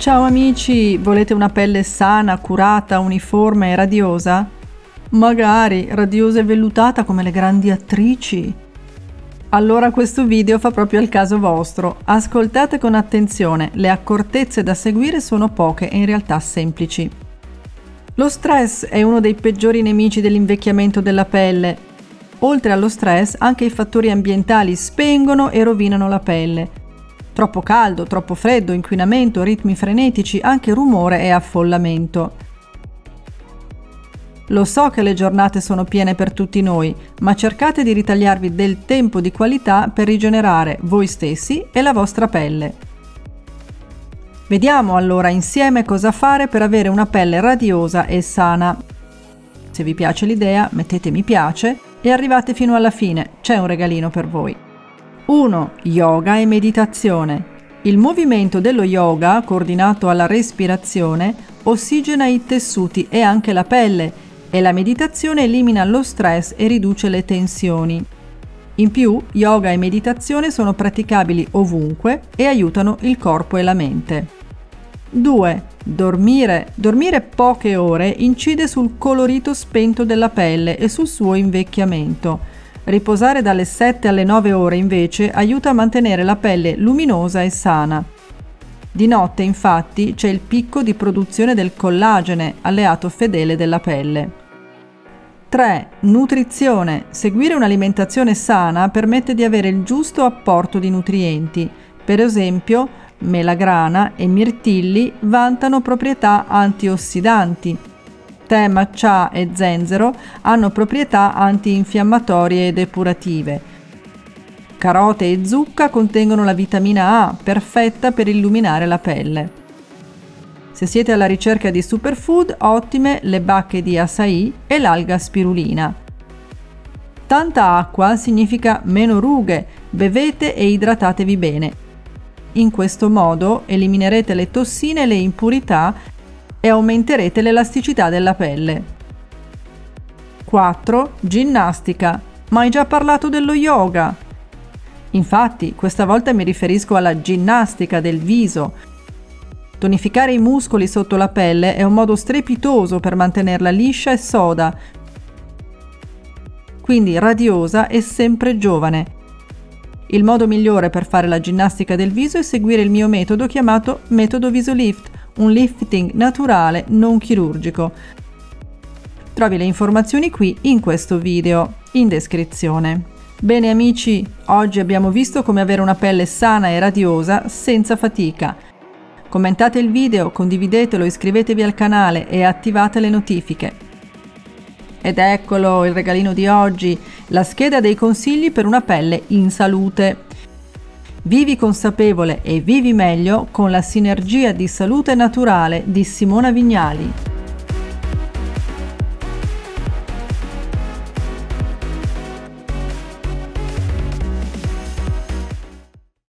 Ciao amici, volete una pelle sana, curata, uniforme e radiosa? Magari radiosa e vellutata come le grandi attrici? Allora questo video fa proprio al caso vostro. Ascoltate con attenzione, le accortezze da seguire sono poche e in realtà semplici. Lo stress è uno dei peggiori nemici dell'invecchiamento della pelle. Oltre allo stress, anche i fattori ambientali spengono e rovinano la pelle. Troppo caldo, troppo freddo, inquinamento, ritmi frenetici, anche rumore e affollamento. Lo so che le giornate sono piene per tutti noi, ma cercate di ritagliarvi del tempo di qualità per rigenerare voi stessi e la vostra pelle. Vediamo allora insieme cosa fare per avere una pelle radiosa e sana. Se vi piace l'idea, mettete mi piace e arrivate fino alla fine, c'è un regalino per voi. 1. Yoga e meditazione. Il movimento dello yoga, coordinato alla respirazione, ossigena i tessuti e anche la pelle, e la meditazione elimina lo stress e riduce le tensioni. In più, yoga e meditazione sono praticabili ovunque e aiutano il corpo e la mente. 2. Dormire. Dormire poche ore incide sul colorito spento della pelle e sul suo invecchiamento. Riposare dalle 7 alle 9 ore invece aiuta a mantenere la pelle luminosa e sana. Di notte infatti c'è il picco di produzione del collagene, alleato fedele della pelle. 3. Nutrizione. Seguire un'alimentazione sana permette di avere il giusto apporto di nutrienti. Per esempio, melagrana e mirtilli vantano proprietà antiossidanti. Tè, matcha e zenzero hanno proprietà antinfiammatorie e depurative. Carote e zucca contengono la vitamina A, perfetta per illuminare la pelle. Se siete alla ricerca di superfood, ottime le bacche di açaí e l'alga spirulina. Tanta acqua significa meno rughe, bevete e idratatevi bene. In questo modo eliminerete le tossine e le impurità e aumenterete l'elasticità della pelle. 4. Ginnastica. Ma hai già parlato dello yoga? Infatti, questa volta mi riferisco alla ginnastica del viso. Tonificare i muscoli sotto la pelle è un modo strepitoso per mantenerla liscia e soda, quindi radiosa e sempre giovane. Il modo migliore per fare la ginnastica del viso è seguire il mio metodo chiamato metodo VisoLift, un lifting naturale non chirurgico. Trovi le informazioni qui in questo video, in descrizione. Bene amici, oggi abbiamo visto come avere una pelle sana e radiosa senza fatica. Commentate il video, condividetelo, iscrivetevi al canale e attivate le notifiche. Ed eccolo il regalino di oggi, la scheda dei consigli per una pelle in salute. Vivi consapevole e vivi meglio con la sinergia di salute naturale di Simona Vignali.